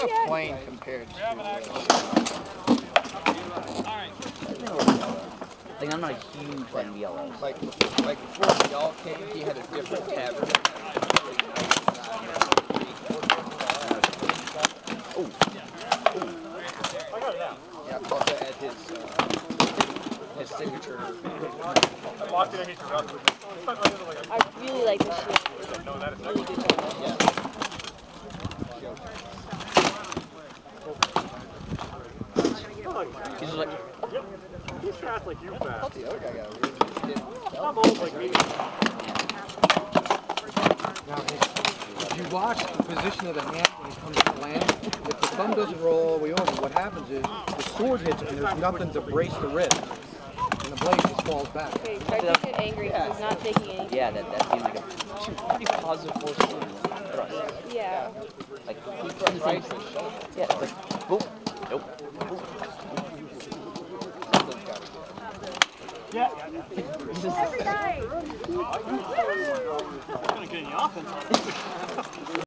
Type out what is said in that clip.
kind of plain compared to. Like, I'm not a huge fan of yellows. Like before y'all came, he had a different tavern. Yeah, I caught that at his signature. I really like this shit. Really good job. Yeah. He's just like, He's fast like you fast. The other guy got really I'm old like me. Now, if you watch the position of the hand when it comes to land, if the thumb doesn't roll all the way over, what happens is the sword hits and there's nothing to brace the wrist. And the blade just falls back. Okay, Tarq gets angry because he's not taking anything. yeah, that seems like a pretty positive force to thrust. Yeah. Like, right. Yeah, it's like, boom, nope, boom. Yeah. Every night. I'm gonna get any offense on it.